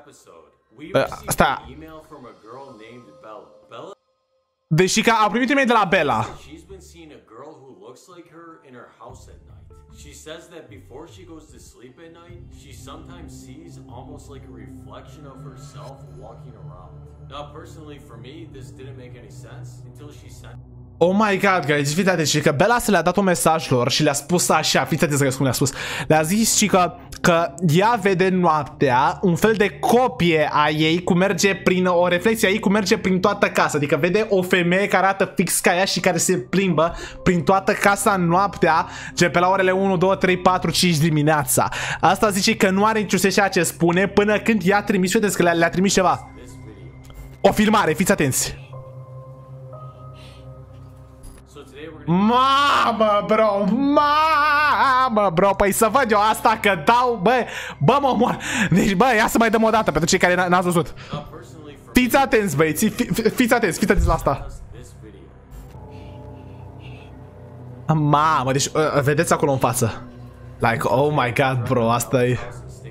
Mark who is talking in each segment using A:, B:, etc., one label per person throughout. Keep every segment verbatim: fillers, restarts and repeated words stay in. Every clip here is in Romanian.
A: Asta. Deci că a primit e-mail de la Bella. She says that before she goes to sleep at night, she sometimes sees almost like a reflection of herself walking around. Now, personally, for me, this didn't make any sense until she sent. Oh my god, guys, fiți atenți, că Bella se le-a dat un mesaj lor și le-a spus așa, fiți atenți cum le-a spus. Le-a zis și că, că ea vede noaptea un fel de copie a ei cum merge prin, o reflexie a ei cum merge prin toată casa. Adică vede o femeie care arată fix ca ea și care se plimbă prin toată casa noaptea, ce pe la orele unu, doi, trei, patru, cinci dimineața. Asta zice că nu are niciun sens ceea ce spune până când i-a trimis, vedeți că le-a le trimis ceva. O filmare, fiți atenți. Mamă, bro, mamă, bro, păi să văd eu asta că dau, bă, bă, mă mor. Deci, bă, ia să mai dăm o dată pentru cei care n-ați văzut. Fiți atenți, băieți, fi, fiți atenți, fiți atenți la asta. Mamă, deci, uh, vedeți acolo în față. Like, oh my god, bro, asta e.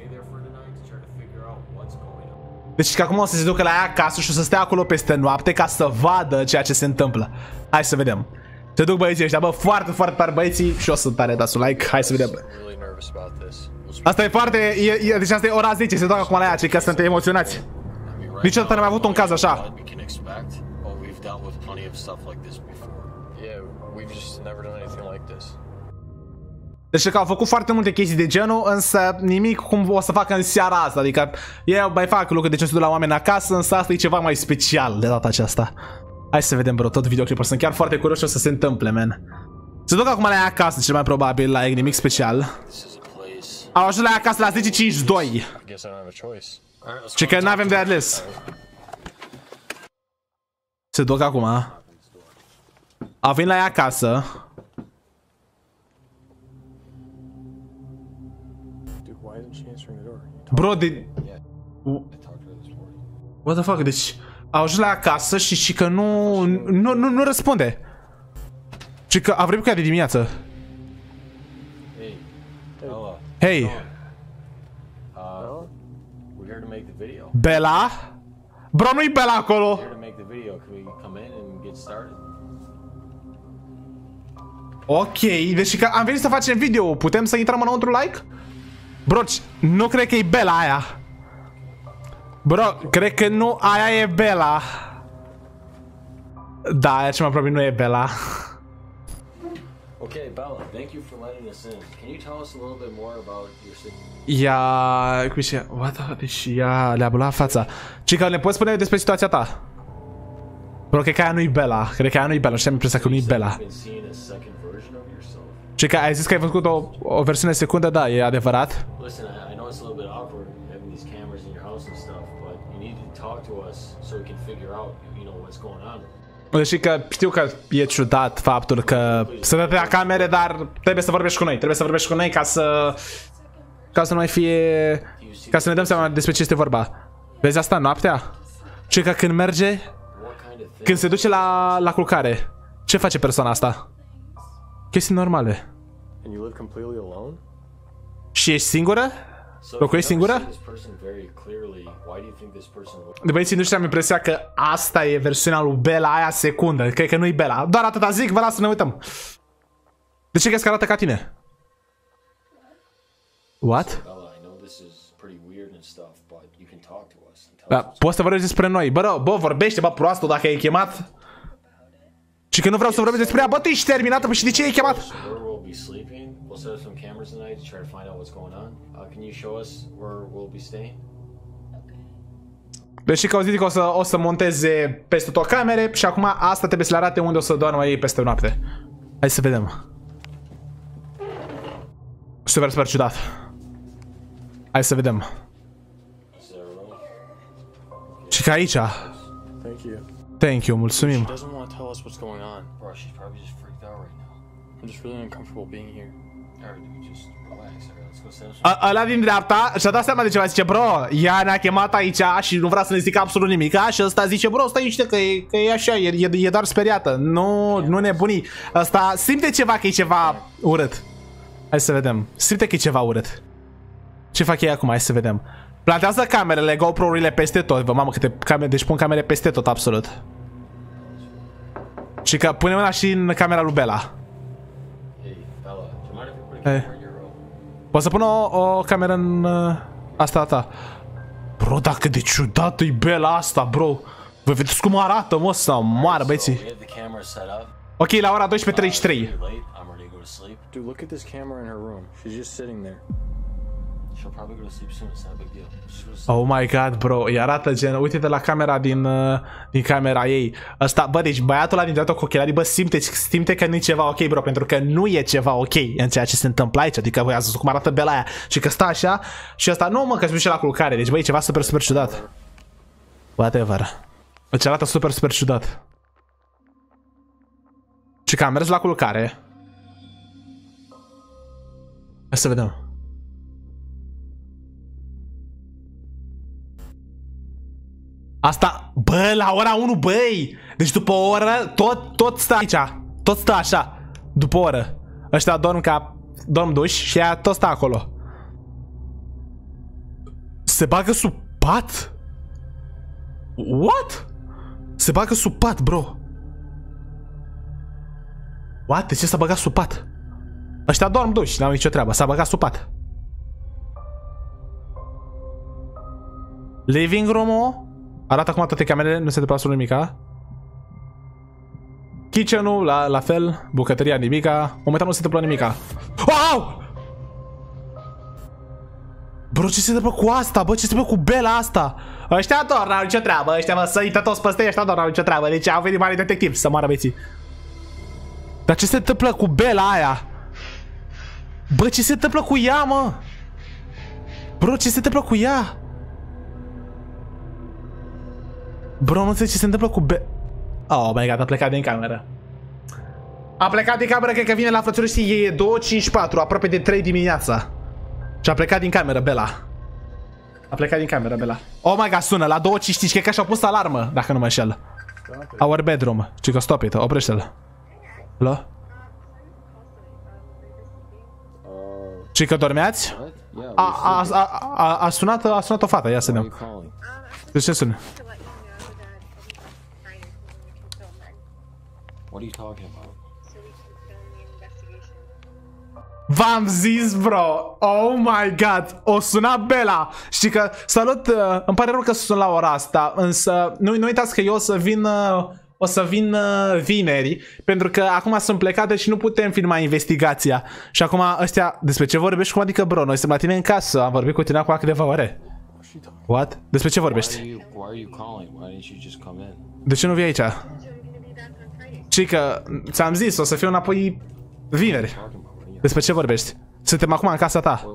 A: Deci că acum o să se ducă la ea acasă și o să stea acolo peste noapte ca să vadă ceea ce se întâmplă. Hai să vedem. Se duc băieții ăștia, bă, foarte, foarte tare băieții și o să tare dați un like, hai să vedem. Asta e foarte, e, e, deci asta e ora zece, se duc acum la ea, cei că suntem emoționați. Niciodată n-am avut un caz așa. Deci că au făcut foarte multe chestii de genul, însă nimic cum o să facă în seara asta, adică eu mai fac lucruri de ce se duc la oameni acasă, însă asta e ceva mai special de data aceasta. Hai să vedem, bro, tot videoclipul. Sunt chiar foarte curios ce o să se întâmple, man. Se duc acum la ea acasă, cel mai probabil, la like, nimic special. Au ajuns la ea acasă la zece cincizeci și doi. Ce că n-avem de ales. Se duc acum. Au venit la ea acasă. Bro, de... What the fuck, deci... Au ajuns la acasă și, și că nu, nu, nu, nu răspunde. Și că a vrut cu ea de dimineață. Hei. Bella? Bro, nu-i Bella acolo. Ok, deci că am venit să facem video. Putem să intrăm înăuntru like? Bro, nu cred că e Bella aia. Bro, cred că nu aia e Bella. Da, aia ce mai probabil nu e Bella.
B: Okay, Bella, thank you for letting us in. Can you tell us a little bit more about your situation?
A: Ia, cum și what the, deci ia le-a bulat fața. Cica, ne poți spune despre situația ta? Bro, cred că aia nu-i Bella. Cred că aia nu-i Bella, și am impresia că nu-i Bella. Cica, ai zis că ai făcut o, o versiune secundă, da, e adevărat.
B: Listen, I know it's a little bit awkward having these cameras in your house and stuff, but you need to talk to us so we can figure out, you know, what's going on.
A: Deși că știu că e ciudat faptul că se dă la camere, dar trebuie să vorbești cu noi. Trebuie să vorbești cu noi ca să ca să nu mai fie, ca să ne dăm seama despre ce este vorba. Vezi asta noaptea? Ce că când merge, când se duce la la culcare, ce face persoana asta? Chestii normale. Și ești singură? Locuiești singură? De băieții nu știu, am impresia că asta e versiunea lui Bella, aia secundă. Cred că nu-i Bella. Doar atâta zic, vă las să ne uităm. De ce crezi că arată ca tine? What? Da, poți să vorbești despre noi. Bă, bă, vorbește, bă, proastă, dacă ai chemat. Și că nu vreau să vorbesc despre ea. Bă, tu ești terminată, bă, și de ce ai chemat? Deci că au zis că o să, o să monteze peste tot camere și acum asta trebuie să le arate unde o să doarmă ei peste noapte. Hai să vedem. Super, super ciudat. Hai să vedem. Și că aici. Thank you, mulțumim. Ăla din dreapta și-a dat seama de ceva, zice, bro, ea ne-a chemat aici și nu vrea să ne zică absolut nimic. Și ăsta zice, bro, stai niște că e, că e așa, e, e, e doar speriată. Nu, nu nebuni. Ăsta simte ceva că e ceva urât. Hai să vedem. Simte că e ceva urât. Ce fac ei acum? Hai să vedem.
C: Plantează camerele, GoPro-urile peste tot. Vă, mamă, câte camere, deci pun camere peste tot, absolut. Și că pune mâna și în camera lui Bella. Hey. Poți să pun o, o cameră în uh, asta ta. Bro, dacă de ciudată e Bella asta, bro. Vă vedeți cum arată, mă, să moară, băieții. Ok, la ora douăsprezece treizeci și trei.
B: Dude, look at this camera in her room. She's just sitting there. She'll probably go to sleep soon. It's not a big deal. Just go to sleep.
C: Oh my god, bro. Îi arată gen, uite-te la camera din, uh, din camera ei. Asta, bă, deci băiatul ăla din dreapta cu ochelarii, bă, simte, simte că nu e ceva ok, bro, pentru că nu e ceva ok în ceea ce se întâmplă aici. Adică, băi, ați văzut cum arată Bella aia și că stă așa și asta, nu mă, că-și duce la culcare. Deci, băi, e ceva super, super ciudat. Whatever. Deci arată super, super ciudat. Și că am mers la culcare. Hai să vedem. Asta, bă, la ora unu, băi! Deci după o oră, tot, tot stă aici. Tot stă așa. După o oră. Ăștia dorm ca, dorm duși și ea tot stă acolo. Se bagă sub pat? What? Se bagă sub pat, bro. What? De ce s-a băgat sub pat? Ăștia dorm duși, n-au nicio treabă. S-a băgat sub pat. Living room-ul arată acum toate camerele, nu se deplasă nimica. Kitchen-ul, la, la fel. Bucătăria, nimica. Momentan nu se întâmplă nimica. Wow! Bro, ce se întâmplă cu asta? Bă, ce se întâmplă cu Bella asta? Ăștia doar n-au nicio treabă. Ăștia, mă, să uită toți păstei, ăștia doar n-au nicio treabă. Deci au venit mari detectivi să moară băieții. Dar ce se întâmplă cu Bella aia? Bă, ce se întâmplă cu ea, mă? Bro, ce se întâmplă cu ea? Bro, nu înțeleg ce se întâmplă cu Be... Oh my god, a plecat din cameră. A plecat din cameră, cred că vine la frățură și e două cincizeci și patru, aproape de trei dimineața. Și a plecat din cameră, Bella. A plecat din cameră, Bella. Oh my god, sună, la două cincizeci și cinci, cred că și-au pus alarmă, dacă nu mă înșel. Our bedroom. Cică, stop it, oprește-l. Hello? Cică, dormeați? A, a, a, a, a, sunat, a sunat o fată, ia să vedem. De ce sună?
B: What are you talking about?
C: V-am zis, bro. Oh my god. O suna Bella. Știi că, salut, uh, îmi pare rău că sun la ora asta, însă nu, nu uitați că eu o să vin uh, o să vin uh, vineri, pentru că acum sunt plecate și nu putem filma investigația. Și acum ăstea, despre ce vorbești? Cum adică, bro? Noi suntem la tine în casă, am vorbit cu tine acum câteva ore. What? Despre ce vorbești? De ce nu vii aici? Cică, ți-am zis, o să fiu înapoi vineri. Despre ce vorbești? Suntem acum în casa ta.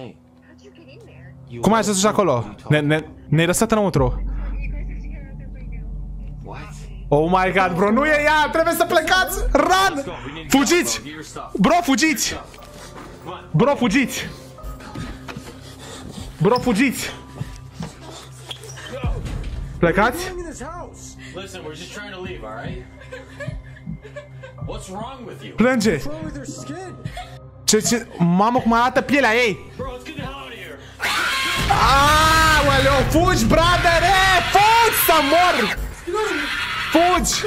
C: Cum ai ajuns acolo? Ne-ai ne, ne lăsat înăuntru. Oh my god, bro, nu e ea! Trebuie să plecați! Run! Fugiți! Bro, fugiți! Bro, fugiți! Bro, fugiți! Plecați?
A: Listen, we're just trying to leave, all right? What's wrong with you?
C: Plânge! Ce, ce... Mamă, cum arată pielea ei!
A: Bro, let's get the hell out of here!
C: Aoleu, fugi, brother! E, fugi să mor! Fugi!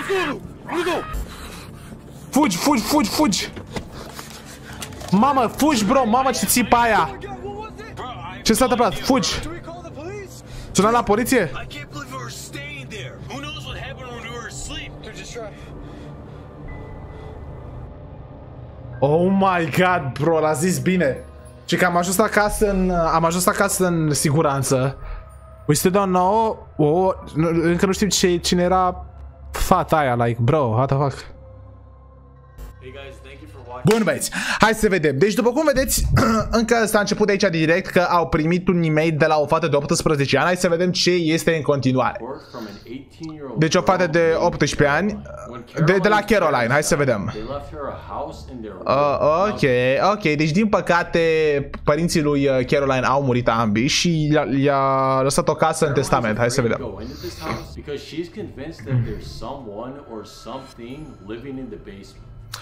C: Fugi, fugi, fugi, fugi! Mamă, fugi, bro! Mamă, ce țipa aia! Ce s-a întâmplat? Fugi! Sună la poliție? Oh my god, bro, l-a zis bine. Și că am ajuns acasă în, am ajuns acasă în siguranță. We still don't know. Oh, încă nu știm ce, cine era fata aia, like, bro, what the fuck.
A: Hey guys, thank you for watching.
C: Bun, băieți, hai să vedem. Deci, după cum vedeți, încă s-a început de aici direct că au primit un e-mail de la o fată de optsprezece ani. Hai să vedem ce este în continuare. Deci o fată de optsprezece ani, de, de la Caroline. Hai să vedem. Uh, ok, ok. Deci, din păcate, părinții lui Caroline au murit ambii și i-a lăsat o casă în testament. Hai să vedem.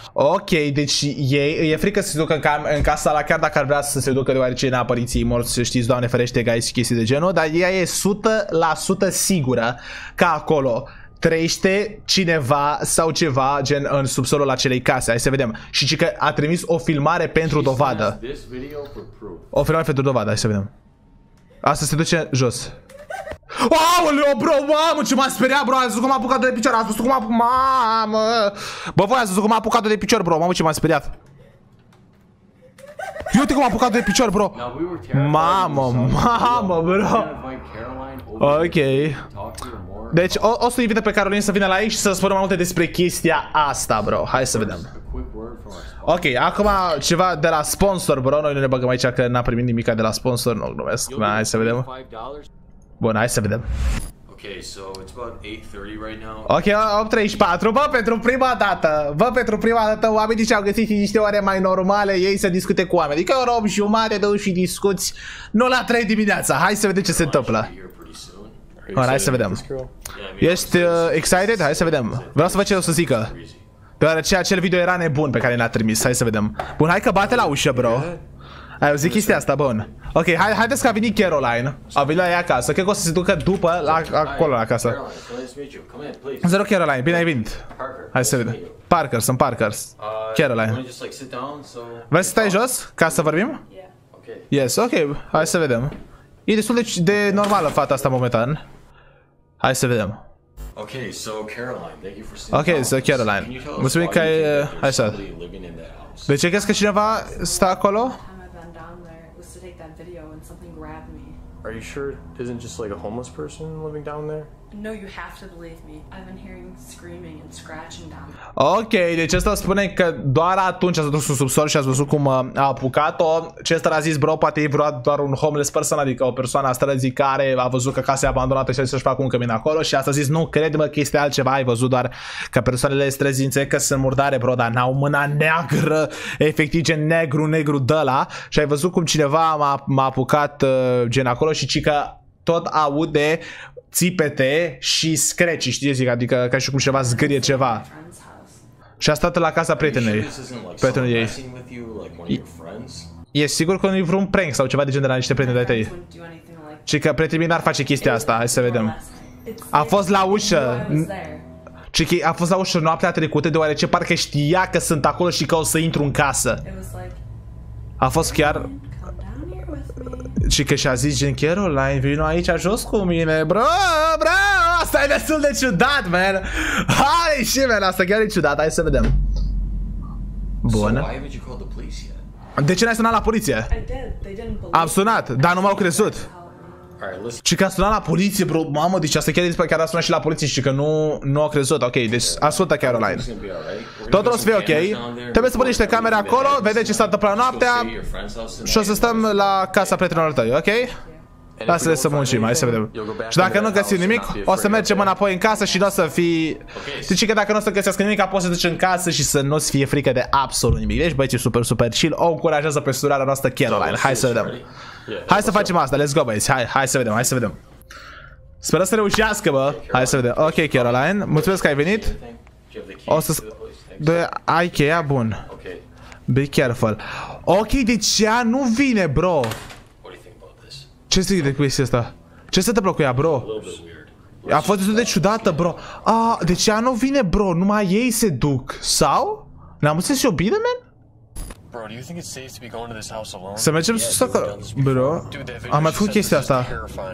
C: Ok, deci ei, e frică să se ducă în, cam, în casa la chiar dacă ar vrea să se ducă deoarece n-a părinții morți, știți, Doamne ferește, guys, și chestii de genul, dar ea e o sută la sută sigură că acolo trăiește cineva sau ceva gen în subsolul acelei case. Hai să vedem. Și ci că a trimis o filmare pentru dovadă. O filmare pentru dovadă, hai să vedem. Asta se duce jos. Aoleo, bro, mamă, ce m-a speriat, bro, ați văzut cum m-a apucat de picior, ați văzut cum m-a apucat, mamă. Bă, voi ați văzut cum m-a apucat de picior, bro, mamă, ce m-a speriat. Uite cum m-a apucat de picior, bro. Mamă, mamă, bro. Ok. Deci o, o să invite pe Caroline să vină la aici și să spună mai multe despre chestia asta, bro. Hai să vedem. Ok, acum ceva de la sponsor, bro. Noi nu ne băgăm aici că n-a primit nimica de la sponsor. Nu glumesc. Hai să vedem. Bun, hai să vedem.
A: Okay, so it's about eight thirty right now.
C: Ok, opt treizeci și patru. Bă, pentru prima dată, bă, pentru prima dată oamenii și-au găsit niște ore mai normale, ei să discute cu oameni. Adică o oră jumate, două și discuți, nu la trei dimineața. Hai să vedem ce se întâmplă. Bun, hai să vedem. Ești uh, excited? Hai să vedem. Vreau să văd ce o să zică. Deoarece acel video era nebun pe care ne-a trimis. Hai să vedem. Bun, hai că bate la ușă, bro. Ai auzit chestia asta, bun. Ok, hai, haideți că a venit Caroline. A venit la ea acasă. Cred că o să se ducă după, la, acolo la acasă. Zero Caroline, bine ai venit. Hai să vedem. Parker, sunt Parkers. Caroline. Vrei să stai jos ca să vorbim? Yes, ok, hai să vedem. E destul de, de normală fata asta momentan. Hai să vedem.
A: Okay, so Caroline, thank you for sitting
C: Ok, so Caroline. Mulțumim că ai... Hai să... De ce crezi că cineva stă acolo?
D: Are you sure it isn't just like a homeless person living down there?
E: No, you have to believe me. I've been hearing screaming and scratching down.
C: Ok, deci ăsta spune că doar atunci ați dus în subsol și ați văzut cum a apucat-o. Chester a zis, bro, poate e vreo doar un homeless person, adică o persoană a străzii care a văzut că casa e abandonată și să-și facă un cămin acolo. Și asta a zis, nu, crede-mă că este altceva, ai văzut doar că persoanele străzii înțeleg că sunt murdare, bro, dar n-au mâna neagră, efectiv gen negru, negru de ăla. Și ai văzut cum cineva m-a apucat uh, gen acolo și ci că tot aude țipete și screci, știi, zic, adică ca și cum ceva zgârie ceva. Și a stat la casa prietenei. Prietenul ei. E sigur că nu e vreun prank sau ceva de gen de la niște prieteni de-ai tăi. Și că prietenii n-ar face chestia asta, hai să vedem. A fost la ușă. Și a fost la ușă noaptea trecută deoarece parcă știa că sunt acolo și că o să intru în casă. A fost chiar... Și că și-a zis gen Caroline, vino aici jos cu mine, bro, bro, asta e destul de ciudat, man. Hai și, man, asta chiar e ciudat, hai să vedem. Bun. De ce n-ai sunat la poliție? Am sunat, dar nu m-au crezut. Și că a sunat la poliție, bro, mamă, deci asta chiar e chiar a sunat și la poliție și că nu, nu au crezut, ok, deci ascultă Caroline. Totul o să fie ok, trebuie să pun niște camere acolo, vedeți ce s-a întâmplat noaptea și o să stăm la casa prietenilor tăi, ok? Lasă-le să muncim, hai să vedem. Și dacă nu găsim nimic, o să mergem înapoi în casă și nu o să fii... Deci că dacă nu o să găsească nimic, poți să duci în casă și să nu-ți fie frică de absolut nimic. Deci băieți, super, super chill, o încurajează pe surarea noastră Caroline, hai să vedem. Hai să facem asta, let's go, băieți, hai, hai să vedem, hai să vedem. Sperăm să reușească, bă. Hai să vedem. Ok, Caroline, mulțumesc că ai venit. O să... De... Ai cheia? Bun. Be careful. Ok, deci ea nu vine, bro. Ce zici de chestia asta? Ce se întâmplă cu ea, bro? A fost destul de ciudată, bro. Ah, deci ea nu vine, bro, numai ei se duc. Sau? Ne-am înțeles eu bine, man? Să mergem sus acolo, bro. Am mai făcut chestia asta.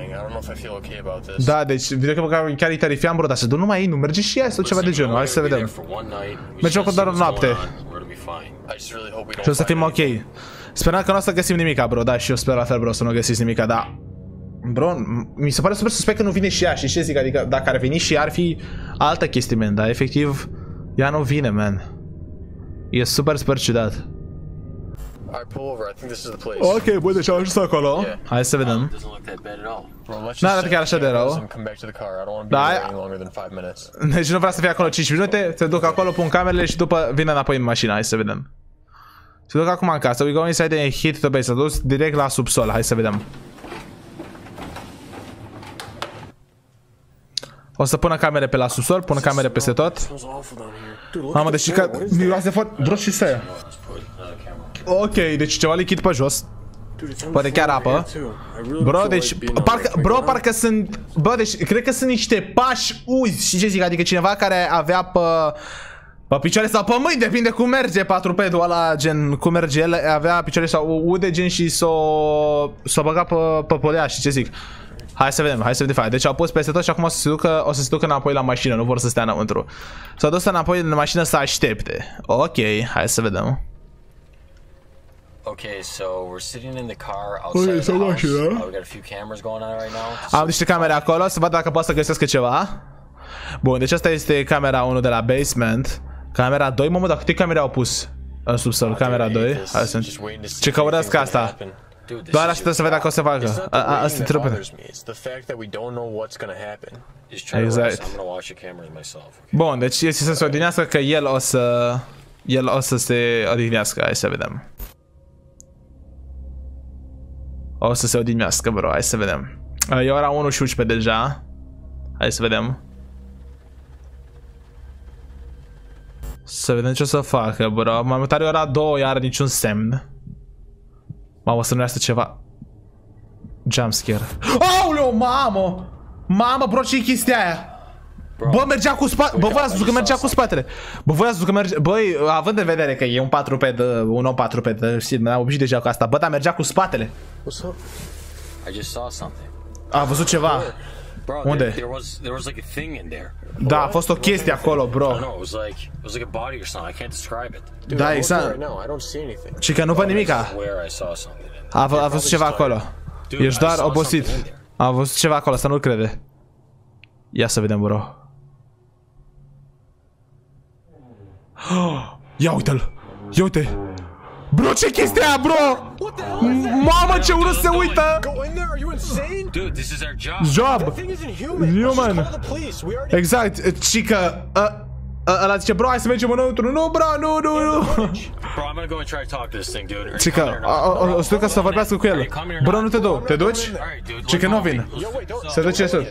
C: Da, deci video că chiar e terifiant, bro, dar se duc numai ei, nu merge și ea sau ceva de genul, hai să vedem. Mergem cu doar o noapte. Și o să fim ok. Sperăm că nu o să găsim nimica, bro, da, și eu sper la fel, bro, să nu găsiți nimica, da. Bro, mi se pare super suspect că nu vine și ea, și ce zic, adică dacă ar veni și ea ar fi altă chestie, man, dar efectiv ea nu vine, man. E super, super ciudat. Ok, bun, deci am ajuns acolo. Hai să vedem. Nu arată chiar așa de rău. Da, deci nu vreau să fie acolo cinci minute. Se duc acolo, pun camerele și după vine înapoi în mașină. Hai să vedem. Se duc acum în casă. We go inside and hit the base. S-a dus direct la subsol. Hai să vedem. O să pună camere pe la subsol, pună camere peste tot. Mamă, deci că miroase foarte... Bro, ce să Ok, deci ceva lichid pe jos. Poate chiar apă. Bro, deci, parcă, bro, parcă sunt... Bro, deci, cred că sunt niște pași uzi. Și ce zic, adică cineva care avea pe... Pe picioare sau pe mâini, depinde cum merge patrupedul ăla, gen, cum merge el, avea picioare sau ude, gen, și s-o... S-o băga pe, pe podea și ce zic. Hai să vedem, hai să vedem. Deci au pus peste tot și acum o să se ducă, o să se ducă înapoi la mașină, nu vor să stea înăuntru. S-au dus înapoi în mașină să aștepte. Ok, hai să vedem.
B: Okay, so we're sitting in the car outside of the house. Uh, we got a few cameras going on right now.
C: Am niște camere acolo, să văd dacă pot să găsesc ceva. Bun, deci asta este camera unu de la basement. Camera doi, mamă, dar câte camere au pus în subsol? Camera doi. Hai să... Ce căurăsc asta? Doar aștept să văd dacă o să facă. Asta e trebuie. Exact. Bun, deci este să se odihnească că el o să... El o să se odihnească, hai să vedem. O să se odihnească, bro, hai să vedem. E ora unu și unsprezece deja. Hai să vedem. Să vedem ce o să facă, bro. Mai mult are ora două, iar niciun semn. Mamă, să nu iasă ceva. Jumpscare. Aoleu, mamă! Mamă, bro, ce-i chestia aia? Bă, mergea cu spatele. Bă, voi ați văzut că mergea cu spatele. Bă, voi ați văzut că mergea... Băi, având în vedere că e un patruped, un om patruped, știi, m-am obișnuit deja cu asta. Bă, dar mergea cu spatele.
B: I just saw something.
C: A văzut ceva.
B: Bro,
C: unde?
B: There, there was there was like a thing in there.
C: Da, a fost o chestie acolo, bro.
B: I know, it was like it was like a body or something. I can't describe it.
C: Da, exact. Și că nu văd nimica. A, a văzut ceva acolo. Ești doar obosit. A văzut ceva acolo, să nu-l crede. Ia să vedem, bro. Ia uite-l. Ia uite. Bro, ce chestia aia, bro? Mamă, ce urât se uită. Job. Human. Exact. Și că ăla zice, bro, hai să mergem înăuntru. Nu, bro, nu, nu, nu. Și că o să ducă să vorbească cu el. Bro, nu te duc. Te duci? Și că nu vin. Se duce sus.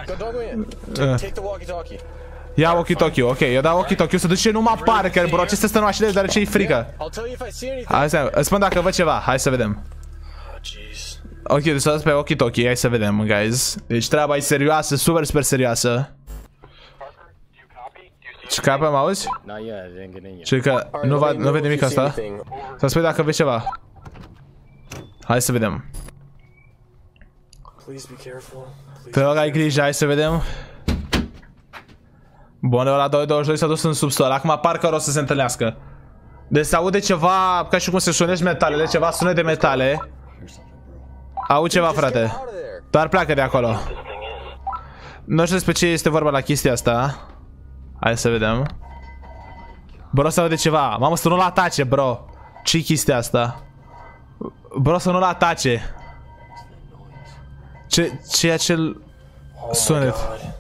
C: Ia walkie-talkie, ok, eu dau walkie-talkie, să duce numai Parker, bro, ce stă în mașină, deoarece e frică. Hai să îți spun dacă văd ceva, hai să vedem. Ok, deci să dați pe walkie-talkie, hai să vedem, guys. Deci treaba e serioasă, super, super serioasă. Ce capă, mă auzi? Ce că nu văd, nu văd nimic asta. Să spui dacă vezi ceva. Hai să vedem. Te rog, ai grijă, hai să vedem. Bun, ora doi douăzeci și doi s-a dus în subsol. Acum Parker o să se întâlnească. Deci se aude ceva, ca și cum se sunești metalele, ceva sunet de metale. Aud ceva, frate. Doar pleacă de acolo. Nu știu despre ce este vorba la chestia asta. Hai să vedem. Bro, să aude ceva. Mamă, să nu-l atace, bro. Ce-i chestia asta? Bro, să nu-l atace. Ce, ce e acel sunet?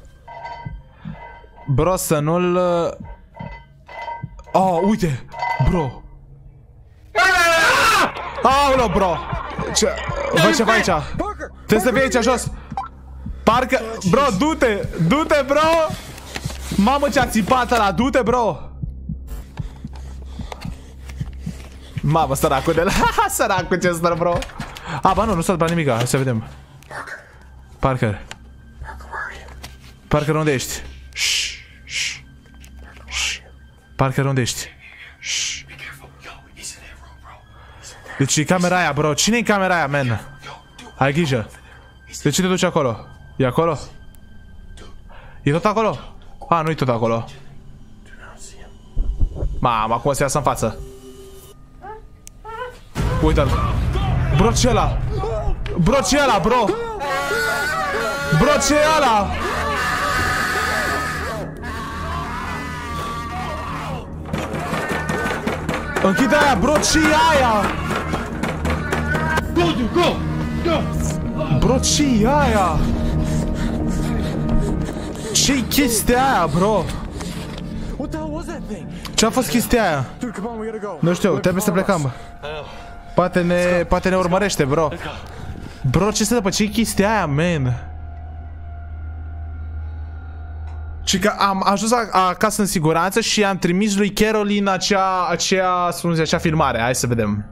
C: Bro, să nu-l... Oh, uite! Bro! Aoleu, bro! Ce... Vă ceva aici! Trebuie să fie aici jos! Parcă... Bro, du-te! Du-te, bro! Mamă, ce-a țipat ăla! Du-te, bro! Mamă, săracul de la... Săracul ce stă, bro! A, ba nu, nu s-a întâmplat nimica. Hai să vedem. Parker. Parker, unde ești? Shh. Shh. Shh. Parker, unde ești? Shh. Deci e camera aia, bro. Cine e camera aia, man? Ai grijă. De ce te duci acolo? E acolo? E tot acolo? A, nu e tot acolo. Mamă, acum o să iasă în față. Uite-l. Bro, ce ăla? Bro, ce ăla, bro? Bro, ce ăla? Închide aia, bro, ce aia? Go, go, go! Bro, ce aia? Ce-i chestia aia, bro? Ce-a fost chestia aia? Nu știu, trebuie să plecăm. Poate ne, poate ne urmărește, bro. Bro, ce se dă, ce-i chestia aia, man? Și că am ajuns acasă în siguranță și am trimis lui Caroline acea, acea, spune, acea filmare. Hai să vedem.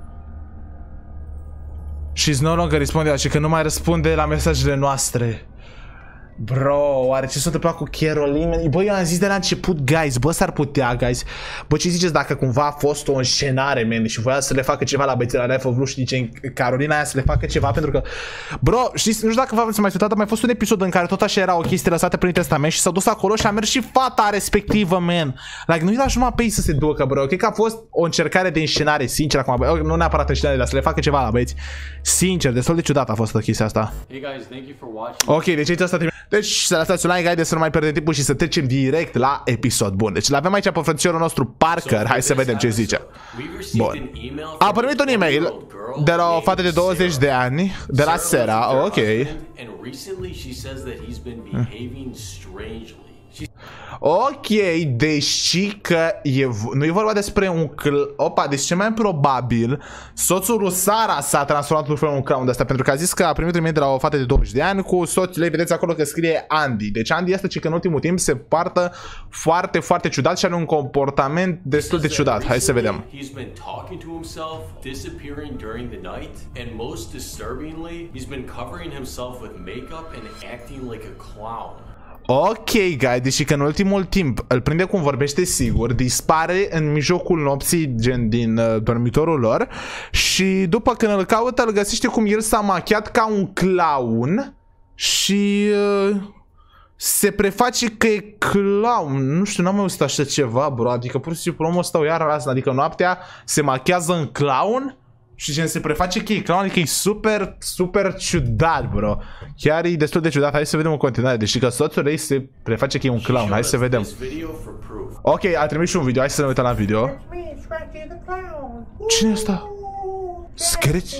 C: She's no longer responding, și că nu mai răspunde la mesajele noastre. Bro, oare ce s-a întâmplat cu Caroline? Bă, eu am zis de la început, guys, bă, s-ar putea, guys. Bă, ce ziceți dacă cumva a fost o înșenare, man, și voia să le facă ceva la băieții la Life of Blue și zice Carolina aia să le facă ceva, pentru că, bro, știți, nu știu dacă v-ați mai uitat, dar mai fost un episod în care tot așa era o chestie lăsată prin testament și s-a dus acolo și a mers și fata respectivă, man. Like, nu-i lași numai pe ei să se ducă, bro. Cred că a fost o încercare de înșenare, sincer, acum, nu neapărat înșenare, dar să le facă ceva la băieți. Sincer, destul de ciudat a fost chestia asta.
A: Hey guys, thank you for watching.
C: Ok, deci aici asta. Deci să lăsați un like, haideți să nu mai pierdem timpul și să trecem direct la episod. Bun, deci l-avem aici pe frățiorul nostru Parker. Hai să vedem ce zice. Bun. A primit un e-mail de la o fată de douăzeci de ani, de la Sarah. Ok. Ok, deși că e, nu e vorba despre un cl... Opa, deci ce mai probabil soțul lui Sara s-a transformat într-un fel un clown de asta, pentru că a zis că a primit un e-mail de la o fată de douăzeci de ani cu soțul ei, vedeți acolo că scrie Andy. Deci Andy este că în ultimul timp se poartă foarte, foarte ciudat și are un comportament destul de ciudat. Hai să vedem. Ok, guys, deși că în ultimul timp îl prinde cum vorbește sigur, dispare în mijlocul nopții, gen din uh, dormitorul lor, și după când îl caută, îl găsește cum el s-a machiat ca un clown și uh, se preface că e clown. Nu știu, n-am mai auzit așa ceva, bro, adică pur și simplu omul ăsta o ia razna, adică noaptea se machează în clown și gen se preface că e clown, adică e super, super ciudat, bro. Chiar e destul de ciudat. Hai să vedem în continuare. Deși că soțul ei se preface că e un clown. Hai să vedem. Ok, a trimis și un video. Hai să ne uităm la video. Cine e ăsta? Scratch?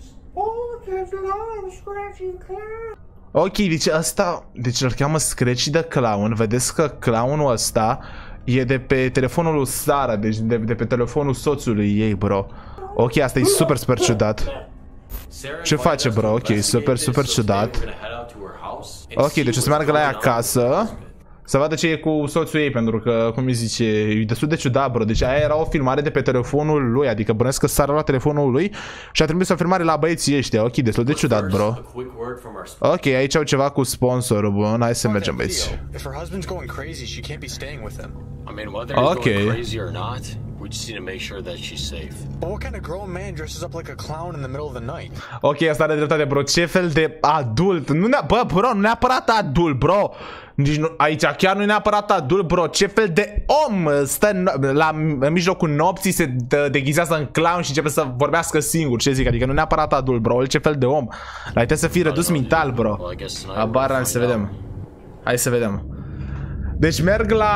C: Ok, deci asta, deci îl cheamă Scratchy the Clown. Vedeți că clownul ăsta e de pe telefonul lui Sara, deci de, de pe telefonul soțului ei, bro. Ok, asta e super, super ciudat. Ce face, bro? Ok, super, super ciudat. Ok, deci o să meargă la ea acasă să vadă ce e cu soțul ei, pentru că, cum îi zice, e destul de ciudat, bro. Deci aia era o filmare de pe telefonul lui, adică bănesc că s-a la telefonul lui și a trimis o filmare la băieții ăștia. Ok, destul de ciudat, bro. Ok, aici au ceva cu sponsorul, bun, hai să mergem, băieți. Ok.
B: We just need to make sure that she's safe.
F: But what kind of grown man dresses up like a clown in the middle of the night?
C: Ok, asta are dreptate, bro. Ce fel de adult? Nu ne bă, bro, nu neapărat adult, bro. Nici nu, aici chiar nu e neapărat adult, bro. Ce fel de om stă în, la, în mijlocul nopții, se deghizează în clown și începe să vorbească singur? Ce zic? Adică nu neapărat adult, bro. Ce fel de om? Dar trebuie să fii redus mental, bro. Abar, să vedem. Hai să vedem. Deci merg la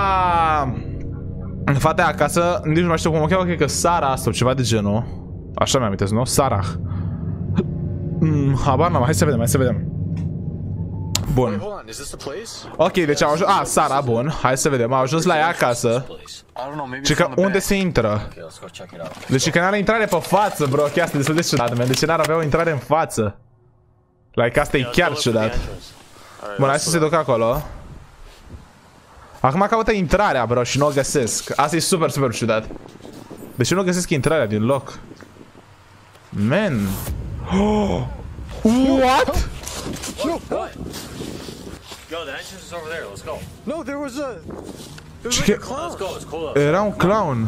C: fata acasă, nici nu mai știu cum o cheamă, cred că Sara sau ceva de genul. Așa mi-am amintesc, nu? Sarah. Mm, habar n-am, hai să vedem, hai să vedem. Bun. Ok, deci au ajuns, a, Sara, bun, hai să vedem, au ajuns la ea acasă. Și că unde se intră? Deci că n-are intrare pe față, bro, chiar asta e destul de ciudat, man. Deci n-ar avea o intrare în față. Like, asta e chiar ciudat. Bun, hai să se ducă acolo. Acum caută intrarea, bro, și nu o găsesc. Asta e super, super ciudat. De ce nu găsesc intrarea din loc? Man. Oh. What?
B: Yo, what? Yo, the entrance is over there. Let's go.
F: No, there was a there was like a clown.
B: Let's go. It's cool outside.
C: Era un clown.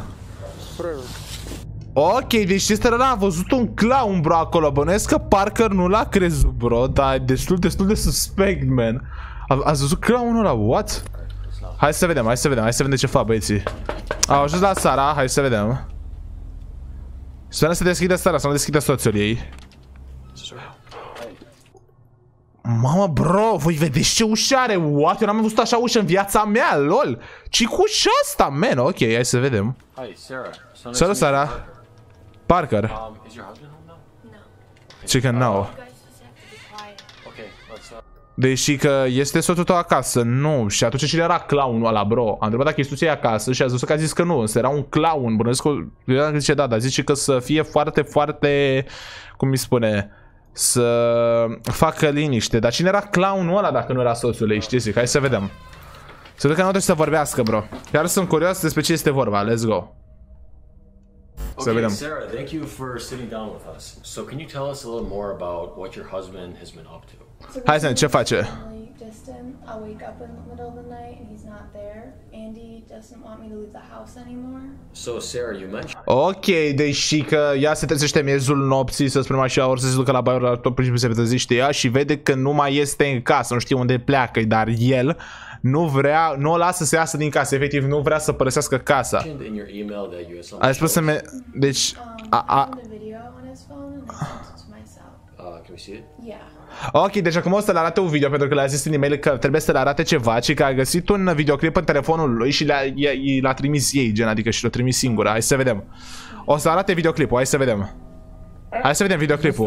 C: Ok, deci ăsta era, a văzut un clown, bro, acolo. Bănuiesc că Parker nu l-a crezut, bro, dar e destul, destul de suspect, man. A, ați văzut clownul ăla? What? Hai să vedem, hai să vedem, hai să vedem ce fac băieții. Au ajuns la Sara, hai să vedem. Sperăm să deschide Sara, să nu deschide soțul ei. Mamă, bro, voi vedeți ce ușă are? What? Eu n-am văzut așa ușă în viața mea, lol. Ce cu ușa asta, man? Ok, hai să vedem. Salut, Sara. Parker. Ce că nu. Deși că este soțul tău acasă, nu. Și atunci cine era clownul ăla, bro? Am întrebat dacă e soțul ei acasă și a zis că a zis că nu, însă era un clown. Bănuiesc că zice da, dar zice că să fie foarte, foarte, cum îi spune, să facă liniște. Dar cine era clownul ăla dacă nu era soțul ei? Știi, zic, hai să vedem. Să văd că nu trebuie să vorbească, bro. Chiar sunt curios despre ce este vorba. Let's go. Să
B: Okay,
C: vedem.
B: Sarah, thank you for sitting down with us. So can you tell us a little more about what your husband has been up to?
C: Hai să ne ce face.
G: Really distant. I'll wake up in the middle of the night and he's not there. Andy doesn't want me to leave the house anymore.
B: So Sarah, you mentioned
C: Ok, deci că ea se trezește miezul nopții, să spunem așa, ori să se ducă la baie, ori la tot principiul se trezește ea și vede că nu mai este în casă, nu știe unde pleacă, dar el nu vrea, nu o lasă să iasă din casă, efectiv nu vrea să părăsească casa.
B: in your email that you had some
C: Ai spus să me... Deci...
G: Um,
C: A, a...
G: I found a video on his phone and I sent it to myself.
B: Uh, can we see it?
G: Yeah.
C: Ok, deci acum o să le arate un video pentru că le-a zis în e-mail că trebuie să le arate ceva, ci că a găsit un videoclip în telefonul lui și l-a trimis ei, gen, adică și l-a trimis singură. Hai să vedem. O să arate videoclipul, hai să vedem. Hai să vedem videoclipul.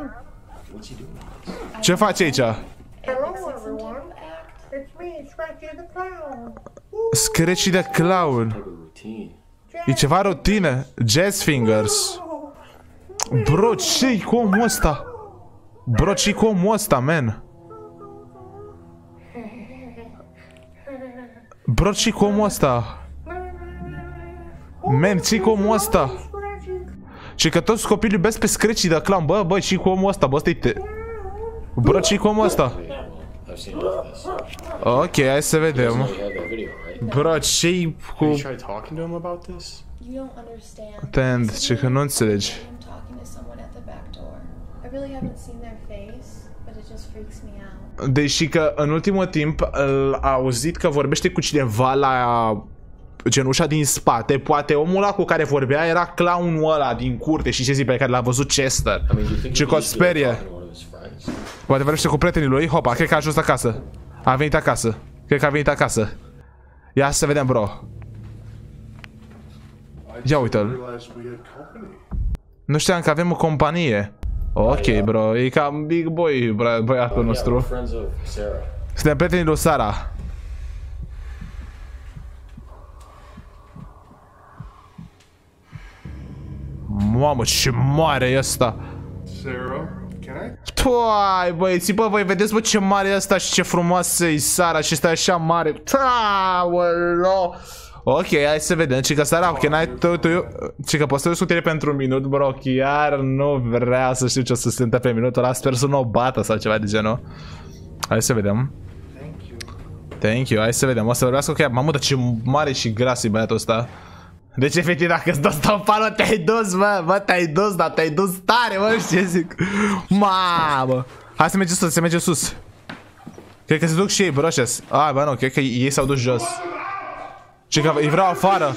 C: Ce face aici?
G: Hello everyone.
H: It's me, Scratchy the Clown.
C: Scratchy the Clown.
B: Routine.
C: E ceva rutină. Jazz Fingers. Bro, ce-i cu omul ăsta? Bro, ce-i cu omul ăsta, man? Bro, ce-i cu omul ăsta? Man, ce-i cu omul ăsta? Și că toți copiii iubesc pe Scratchy the Clown. Bă, bă, ce-i cu omul ăsta? Bă, ăsta-i te... Bro, ce-i cu omul ăsta?
B: I've seen enough of this.
C: Ok, hai să vedem.
B: You have that video, right?
C: Bro, ce-i cu...
D: Have you tried talking to him about this?
G: You don't understand.
C: Tend, ce că nu înțelegi.
G: I'm talking to someone at the back door. I really haven't seen their face, but it just freaks me out.
C: Deși că în ultimul timp a auzit că vorbește cu cineva la genușa din spate. Poate omul ăla cu care vorbea era clownul ăla din curte și ce zi pe care l-a văzut Chester.
B: I mean, do you think
C: Ce
B: he
C: că o
B: could be like
C: sperie.
B: talking to one of his friends?
C: Poate vorbește cu prietenii lui. Hopa, cred că a ajuns acasă. A venit acasă. Cred că a venit acasă. Ia să vedem, bro. Ia uite-l. Nu știam că avem o companie. Ok, bro, e cam big boy, bă, băiatul
B: Yeah, we're
C: nostru.
B: friends of Sarah.
C: Suntem prietenii lui Sara. Mamă, ce mare e ăsta.
I: Sarah, can I?
C: Toai, băieții, bă, voi vedeți, bă, ce mare e ăsta și ce frumoasă e Sara și stai așa mare. Taoleo. Ok, hai să vedem. Cică Sara, can I talk to you? Cică, poți să discutire pentru un minut, bro? Chiar nu vrea să știu ce o să se întâmple pe minutul ăla. Sper să nu o bată sau ceva de genul. Hai să vedem.
I: Thank you.
C: Thank you, hai să vedem. O să vorbească cu ea. Mamă, dar ce mare și gras e băiatul ăsta. Deci, efectiv, dacă îți dă stăpalul, te-ai dus, bă, bă, te-ai dus, dar te-ai dus tare, bă, știi ce zic? Mamă! Hai să mergem sus, să mergem sus. Cred că se duc și ei, bro, ăștia. Ah, bă, nu, cred că ei s-au dus jos. Și că îi vreau afară.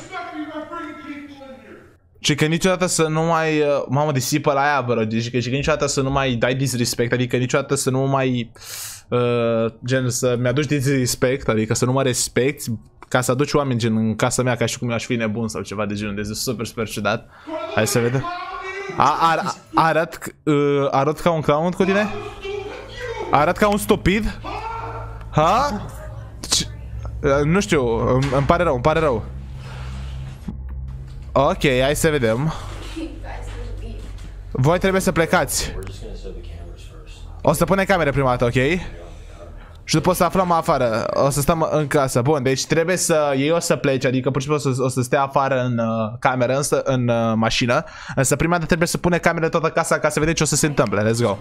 C: Și că niciodată să nu mai... Mamă, disipă la aia, bro. Deci că, că niciodată să nu mai dai disrespect. Adică niciodată să nu mai... Uh, gen, să mi-aduci disrespect. Adică să nu mă respecti. Ca să aduci oameni gen în casa mea ca și cum eu aș fi nebun sau ceva de genul. Deci e super, super ciudat. Hai să vedem. A, ar, arăt, uh, arăt ca un clown cu tine? Arăt ca un stupid? Ha? Ce? Uh, nu știu, îmi, îmi pare rău, îmi pare rău. Ok, hai să vedem. Voi trebuie să plecați. O să punem camere prima dată, ok? Și după o să aflăm afară. O să stăm în casă. Bun, deci trebuie să... Ei o să plece, adică pur și simplu o să, o să stea afară în uh, cameră, însă, în uh, mașină. Însă prima dată trebuie să pune camere toată casa ca să vedem ce o să se întâmple. Let's go.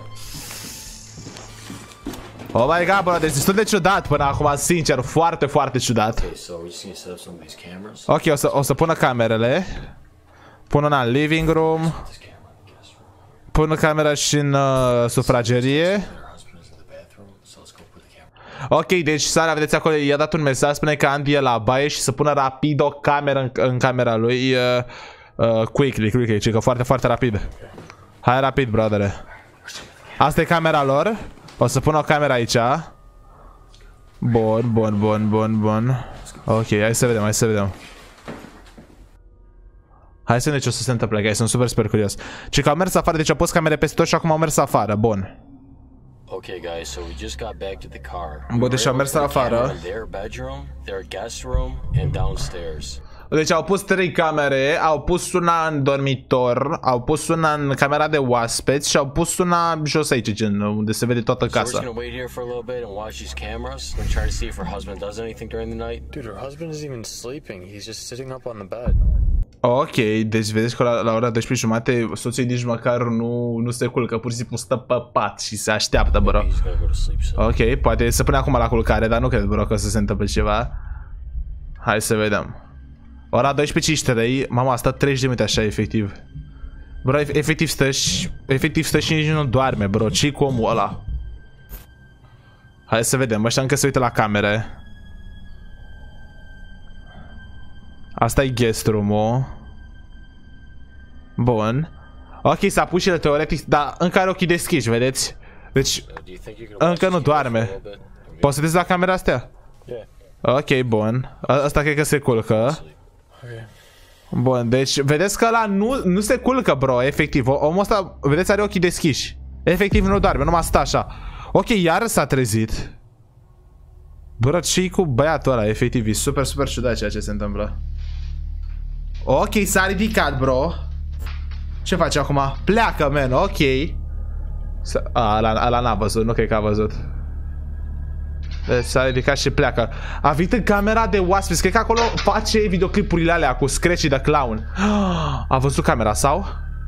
C: Oh my god, bro, deci destul de ciudat până acum, sincer, foarte, foarte ciudat.
B: Okay, so we just need to set up some of these cameras.
C: Ok, o să, o să pună camerele. Pun una în living room.
B: This camera in the guest room.
C: Pun camera și în uh, sufragerie.
B: Their husband is in the bathroom, so let's go put the camera.
C: Ok, deci Sara, vedeți acolo, i-a dat un mesaj, spune că Andy e la baie și să pună rapid o cameră în, în camera lui. Uh, uh, quickly, quickly, ci că foarte, foarte rapid. Hai rapid, brodere. Asta e camera lor. O să pun o cameră aici. Bun, bun, bun, bun, bun. Ok, hai să vedem, hai să vedem. Hai să vedem ce o să se întâmple, că sunt super, super curios. Și că au mers afară, deci au pus camere peste tot și acum au mers afară, bun.
B: Okay, guys, so we just got back to the car.
C: Bă, deci am mers afară.
B: In their bedroom, their guest room, and downstairs.
C: Deci au pus trei camere, au pus una în dormitor, au pus una în camera de oaspeți și au pus una jos aici, gen, unde se vede toată casa.
D: Dude, her husband isn't even sleeping. He's just sitting up on the bed.
C: Ok, deci vedeți că la, la ora douăsprezece și jumătate soțul nici măcar nu, nu se culcă, pur și simplu stă pe pat și se așteaptă, bro. Ok, poate se pune acum la culcare, dar nu cred, bro, că o să se întâmple ceva. Hai să vedem. Ora douăsprezece cincizeci și trei, mama, a stat treizeci de minute așa, efectiv. Bro, efectiv stă și, efectiv stă și nici nu doarme, bro, ce-i cu omul ăla? Hai să vedem, ăștia încă se uită la camere. Asta e guest room-ul. Bun. Ok, s-a pus și el teoretic, dar încă are ochii deschiși, vedeți? Deci, încă nu doarme. Poți să te la camera astea? Ok, bun. Asta cred că se culcă. Bun, deci, vedeți că ăla nu, nu se culcă, bro, efectiv. Omul ăsta, vedeți, are ochii deschiși. Efectiv nu doarme, numai stă așa. Ok, iar s-a trezit. Bro, ce-i cu băiatul ăla, efectiv, e super, super ciudat ceea ce se întâmplă. Ok, s-a ridicat, bro. Ce face acum? Pleacă, man, ok. A, ăla, ăla n-a văzut, nu cred că a văzut. Deci s-a ridicat și pleacă. A venit în camera de oaspeți, cred că acolo face videoclipurile alea cu Scratchy the Clown. A văzut camera, sau?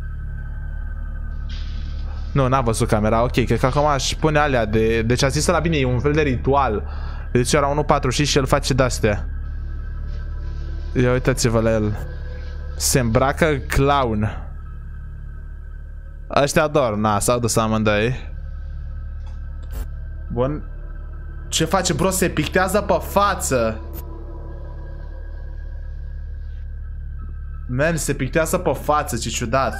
C: Nu, n-a văzut camera, ok, cred că acum aș pune alea de... Deci a zis la bine, e un fel de ritual. Deci era unu patruzeci și cinci și el face de-astea. Ia uitați-vă la el. Se îmbracă clown. Ăștia ador, na, s-au dus amândoi. Bun. Ce face, bro? Se pictează pe față. Man, se pictează pe față, ce ciudat.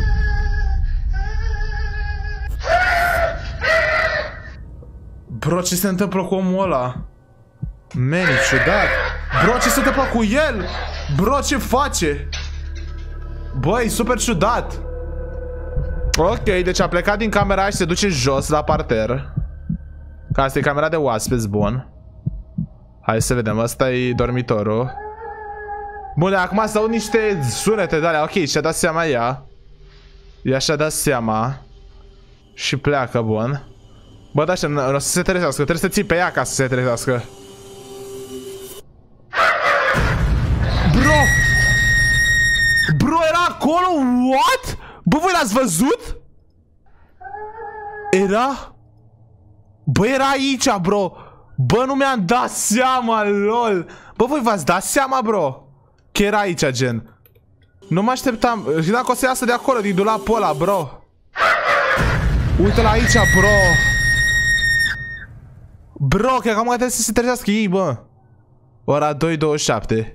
C: Bro, ce se întâmplă cu omul ăla? Man, e ciudat. Bro, ce se întâmplă cu el? Bro, ce face? Băi, super ciudat. Ok, deci a plecat din camera și se duce jos la parter. Că asta e camera de oaspeți, bun. Hai să vedem, ăsta e dormitorul. Bun, acum să aud niște sunete de alea. Ok, și-a dat seama ea. Ea și-a dat seama. Și pleacă, bun. Bă, da, nu o să se trezească, trebuie să ții pe ea ca să se trezească. Bro! Bro, era acolo? What? Bă, voi l-ați văzut? Era? Bă, era aici, bro. Bă, nu mi-am dat seama, lol. Bă, voi v-ați dat seama, bro? Că era aici, gen. Nu mă așteptam. Și dacă o să iasă de acolo, din dulapul ăla, bro. Uite-l aici, bro. Bro, cred că acum trebuie să se trezească ei, bă. Ora doi douăzeci și șapte.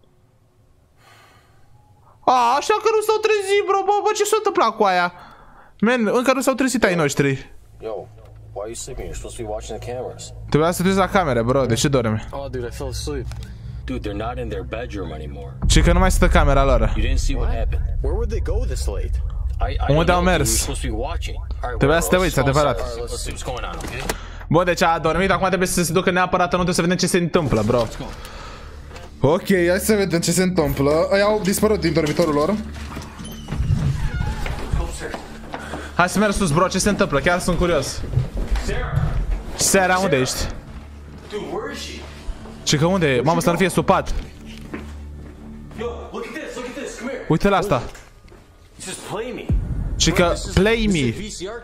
C: A, așa că nu s-au trezit, bro, bă, bă, ce s-a întâmplat cu aia? Man, încă nu s-au trezit ai noștri.
B: Yo, why are you sleeping? You're supposed to be watching the cameras.
C: Trebuia să te uiți la camere, bro, de ce dormi?
B: Oh, dude, I fell asleep. Dude, they're not in their bedroom anymore.
C: Ce că nu mai stă camera lor.
B: You didn't see what happened.
D: Where would they go this late?
B: I, I
C: Unde au mers? Trebuia să te uiți, adevărat. Bă, deci a dormit, acum trebuie să se ducă neapărat înăuntru să vedem ce se întâmplă, bro. Ok, hai să vedem ce se întâmplă. Ei au dispărut din dormitorul lor. Hai să merg sus, bro, ce se întâmplă? Chiar sunt curios. Sarah, unde ești? Ce că unde e? Mamă, să nu fie supat. Uite la asta. Ce că play me.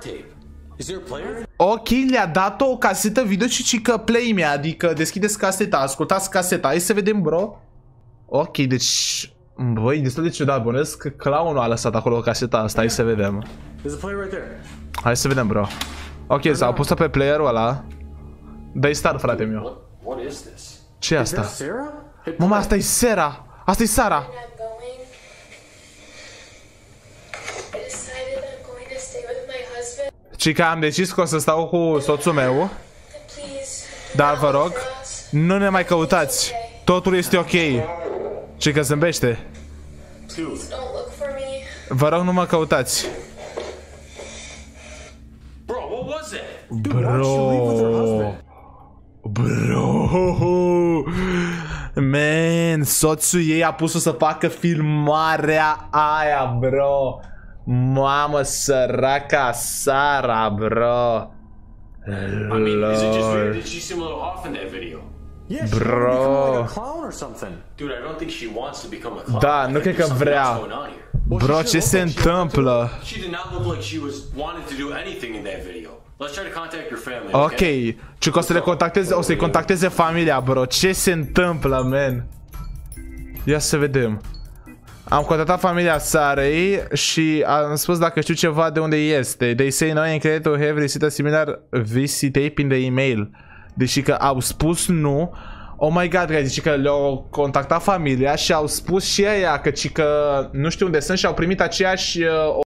C: Ok, le-a dat o casetă video și ci că play me, adică deschideți caseta, ascultați caseta. Hai să vedem, bro. Ok, deci... Băi, destul de ciudat, bănesc că clownul a lăsat acolo caseta asta, hai să vedem. Hai să vedem, bro. Ok, s-a pus-o pe playerul ăla. Dă-i start, frate meu. Ce e asta? Mama, asta e Sarah. Asta e Sara. Și că am decis că o să stau cu soțul meu. Dar vă rog, nu ne mai căutați. Totul este ok. Și că zâmbește. Vă rog, nu mă căutați. Bro. Bro. Man, soțul ei a pus-o să facă filmarea aia, bro. Mamă, săraca Sara, bro.
B: I mean, is it just weird? Did she seem a little off in that video?
F: Yeah, she wanted to become like a clown or something.
B: Dude, I don't think she wants to become a clown.
C: Da, nu cred că vrea. Bro, ce se întâmplă?
B: She did not look like she was wanted to do anything in that video. Let's try to contact your family.
C: Ok, ci că o să le contacteze, o să-i contacteze familia, bro. Ce se întâmplă, man? Ia să vedem. Am contactat familia Sarei și am spus dacă știu ceva de unde este. They say no, and credit to have received a similar V C tape in the email. Deși că au spus nu. Oh my god, guys, deci că le-au contactat familia și au spus și aia că, că nu știu unde sunt și au primit aceeași uh,